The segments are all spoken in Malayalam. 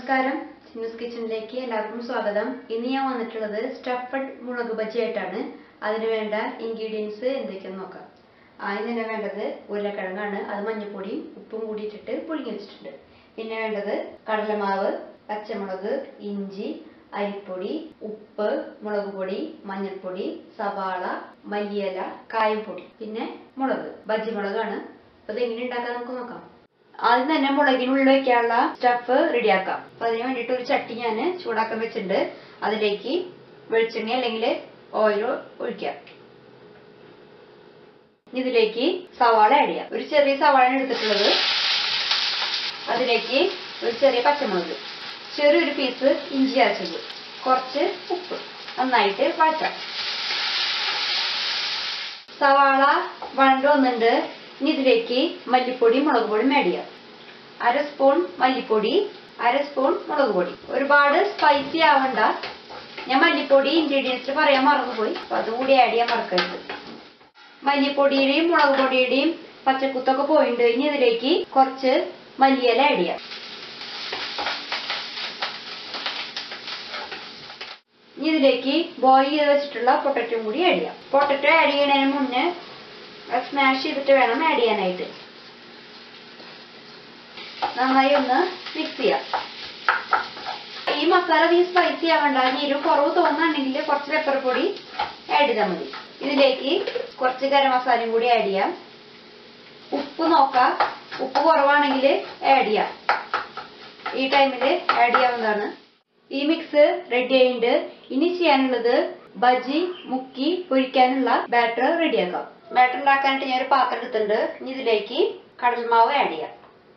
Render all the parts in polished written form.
നമസ്കാരം, സിനൂസ് കിച്ചണിലേക്ക് എല്ലാവർക്കും സ്വാഗതം. ഇന്ന് ഞാൻ വന്നിട്ടുള്ളത് സ്റ്റഫഡ് മുളക് ബജി ആയിട്ടാണ്. അതിന് വേണ്ട ഇൻഗ്രീഡിയൻസ് എന്തൊക്കെയാന്ന് നോക്കാം. ആദ്യം തന്നെ വേണ്ടത് ഉരുളക്കിഴങ്ങാണ്. അത് മഞ്ഞൾപ്പൊടിയും ഉപ്പും കൂടി ഇട്ടിട്ട് പുഴുങ്ങി വെച്ചിട്ടുണ്ട്. പിന്നെ വേണ്ടത് കടലമാവ്, പച്ചമുളക്, ഇഞ്ചി, അരിപ്പൊടി, ഉപ്പ്, മുളക് പൊടി, മഞ്ഞൾപ്പൊടി, സവാള, മല്ലിയില, കായംപൊടി, പിന്നെ മുളക്, ബജി മുളകാണ്. അപ്പൊ ഇത് എങ്ങനെ ഉണ്ടാക്കാൻ നമുക്ക് നോക്കാം. ആദ്യം തന്നെ മുളകിനുള്ളിൽ വെക്കാനുള്ള സ്റ്റഫ് റെഡിയാക്കാം. അപ്പൊ അതിന് വേണ്ടിയിട്ട് ഒരു ചട്ടി ഞാൻ ചൂടാക്കാൻ വെച്ചിട്ടുണ്ട്. അതിലേക്ക് വെളിച്ചെണ്ണ അല്ലെങ്കിൽ ഓയിൽ ഒഴിക്കാം. ഇതിലേക്ക് സവാള ആഡ് ചെയ്യാം. ഒരു ചെറിയ സവാളയാണ് എടുത്തിട്ടുള്ളത്. അതിലേക്ക് ഒരു ചെറിയ പച്ചമുളക്, ചെറിയൊരു പീസ് ഇഞ്ചി അരച്ചത്, കുറച്ച് ഉപ്പ്, നന്നായിട്ട് വഴറ്റാം. സവാള വഴണ്ട് വന്നിട്ടുണ്ട്. ഇനി ഇതിലേക്ക് മല്ലിപ്പൊടി, മുളക് പൊടി ആഡ് ചെയ്യാം. 1/2 സ്പൂൺ മല്ലിപ്പൊടി, 1/2 സ്പൂൺ മുളക് പൊടി. ഒരുപാട് സ്പൈസി ആവണ്ട. ഞാൻ മല്ലിപ്പൊടി ഇൻഗ്രീഡിയൻസ് പറയാൻ മറന്നുപോയി, അപ്പൊ അതുകൂടി ആഡ് ചെയ്യാൻ മറക്കരുത്. മല്ലിപ്പൊടിയുടെയും മുളക് പൊടിയുടെയും പച്ചക്കുത്തൊക്കെ പോയിട്ടുണ്ട്. ഇനി ഇതിലേക്ക് കുറച്ച് മല്ലിയില ആഡ് ചെയ്യാം. ഇനി ഇതിലേക്ക് ബോയിൽ ചെയ്ത് വെച്ചിട്ടുള്ള പൊട്ടറ്റോ കൂടി ആഡ് ചെയ്യാം. പൊട്ടറ്റോ ആഡ് ചെയ്യുന്നതിന് മുന്നേ സ്മാഷ് ചെയ്തിട്ട് വേണം ആഡ് ചെയ്യാനായിട്ട്. നന്നായി ഒന്ന് മിക്സ് ചെയ്യാം. ഈ മസാല അധികം സ്പൈസി ആവണ്ട. എരിവ് കുറവ് തോന്നുകയാണെങ്കിൽ കുറച്ച് പെപ്പർ പൊടി ആഡ് ചെയ്താൽ മതി. ഇതിലേക്ക് കുറച്ച് ഗരം മസാലയും കൂടി ആഡ് ചെയ്യാം. ഉപ്പ് നോക്കാം. ഉപ്പ് കുറവാണെങ്കിൽ ആഡ് ചെയ്യാം. ഈ ടൈമിൽ ആഡ് ചെയ്യാവുന്നതാണ്. ഈ മിക്സ് റെഡി ആയിട്ടുണ്ട്. ഇനി ചെയ്യാനുള്ളത് ബജി മുക്കി പൊരിക്കാനുള്ള ബാറ്റർ റെഡിയാക്കാം. ബാറ്റർ ഉണ്ടാക്കാനായിട്ട് ഞാൻ ഒരു പാത്രം എടുത്തിട്ടുണ്ട്. ഇനി ഇതിലേക്ക് കടൽമാവ് ആഡ് ചെയ്യാം.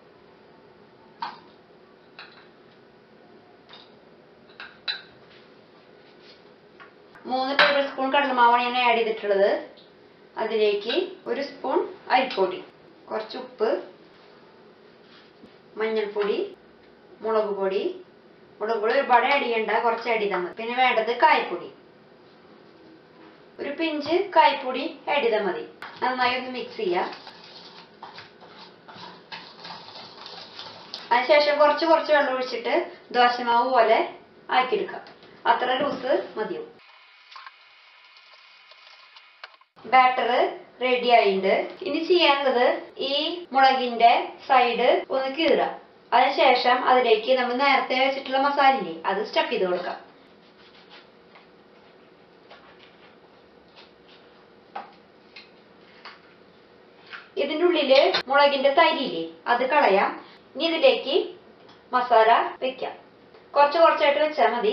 മൂന്ന് ടേബിൾ സ്പൂൺ കടലമാവാണ് ഞാൻ ആഡ് ചെയ്തിട്ടുള്ളത്. അതിലേക്ക് 1 സ്പൂൺ അരിപ്പൊടി, കുറച്ച് ഉപ്പ്, മഞ്ഞൾപ്പൊടി, മുളക് പൊടി. മുളക് പൊടി ഒരുപാട് ആഡ് ചെയ്യണ്ട, കുറച്ച് ആഡ് ചെയ്താൽ മതി. പിന്നെ വേണ്ടത് കായപ്പൊടി, ഒരു പിഞ്ച് കായപ്പൊടി ആഡ് ചെയ്താൽ മതി. നന്നായി ഒന്ന് മിക്സ് ചെയ്യാം. അതിനുശേഷം കുറച്ച് വെള്ളം ഒഴിച്ചിട്ട് ദോശമാവ് പോലെ ആക്കിയെടുക്കാം. അത്ര ലൂസ് മതിയാവും. ബാറ്റർ റെഡി ആയിട്ടുണ്ട്. ഇനി ചെയ്യാനുള്ളത് ഈ മുളകിന്റെ സൈഡ് ഒന്ന് കീറാം. അതിനുശേഷം അതിലേക്ക് നമ്മൾ നേരത്തെ വെച്ചിട്ടുള്ള മസാലയില്ലേ, അത് സ്റ്റഫ് ചെയ്ത് കൊടുക്കാം. ഇതിന്റെ ഉള്ളില് മുളകിന്റെ തരിയില്ലേ, അത് കളയാം. ഇനി ഇതിലേക്ക് മസാല വെക്കാം. കുറച്ചായിട്ട് വെച്ചാൽ മതി.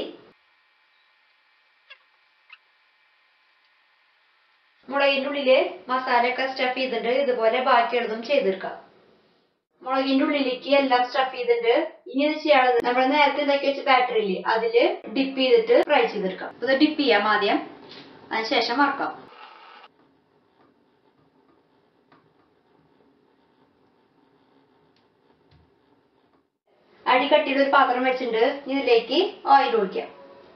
മുളകിന്റെ ഉള്ളില് മസാലയൊക്കെ സ്റ്റഫ് ചെയ്തിട്ടുണ്ട്. ഇതുപോലെ ബാക്കിയുള്ളതും ചെയ്തെടുക്കാം. മുളകിന്റെ ഉള്ളിലേക്ക് എല്ലാം സ്റ്റഫ് ചെയ്തിട്ടുണ്ട്. ഇനി ഇത് ചെയ്യാനുള്ളത് നമ്മൾ നേരത്തെ ഉണ്ടാക്കി വെച്ച ബാറ്ററില്ലേ, അതില് ഡിപ്പ് ചെയ്തിട്ട് ഫ്രൈ ചെയ്തെടുക്കാം. ഇത് ഡിപ്പ് ചെയ്യാം ആദ്യം, അതിനുശേഷം വറക്കാം. അടി കട്ടിയുടെ ഒരു പാത്രം വെച്ചിട്ടുണ്ട്. ഇതിലേക്ക് ഓയിൽ ഒഴിക്കാം.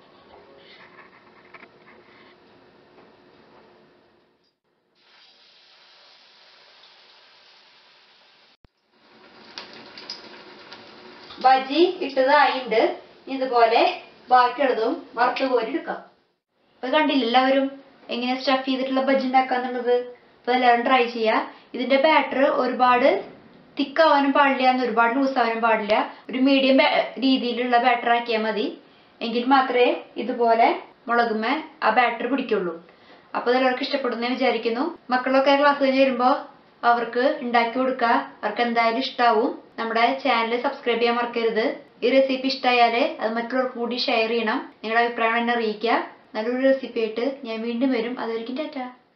ബജി ഇട്ടതായിണ്ട്. ഇതുപോലെ ബാക്കിയുള്ളതും വറുത്ത് കോരി എടുക്കാം. അപ്പൊ കണ്ടില്ല എല്ലാവരും എങ്ങനെ സ്റ്റഫ് ചെയ്തിട്ടുള്ള ബജി ഉണ്ടാക്കാന്നുള്ളത്. അപ്പൊ എല്ലാവരും ട്രൈ ചെയ്യാം. ഇതിന്റെ ബാറ്റർ ഒരുപാട് തിക്കാവാനും പാടില്ല, ഒരുപാട് ലൂസ് ആവാനും പാടില്ല. ഒരു മീഡിയം രീതിയിലുള്ള ബാറ്റർ ആക്കിയാൽ മതി. എങ്കിൽ മാത്രമേ ഇതുപോലെ മുളകുമേ ആ ബാറ്റർ പിടിക്കുള്ളൂ. അപ്പൊ എല്ലാവർക്കും ഇഷ്ടപ്പെടുന്ന വിചാരിക്കുന്നു. മക്കളൊക്കെ ക്ലാസ് കഴിഞ്ഞ് വരുമ്പോ അവർക്ക് ഉണ്ടാക്കി കൊടുക്കുക. അവർക്ക് എന്തായാലും ഇഷ്ടാവും. നമ്മുടെ ചാനൽ സബ്സ്ക്രൈബ് ചെയ്യാൻ മറക്കരുത്. ഈ റെസിപ്പി ഇഷ്ടമായാലേ അത് മറ്റുള്ളവർക്ക് കൂടി ഷെയർ ചെയ്യണം. നിങ്ങളുടെ അഭിപ്രായം എന്നെ അറിയിക്കുക. നല്ലൊരു റെസിപ്പി ആയിട്ട് ഞാൻ വീണ്ടും വരും. അതുവരെയ്ക്കും ടാറ്റാ.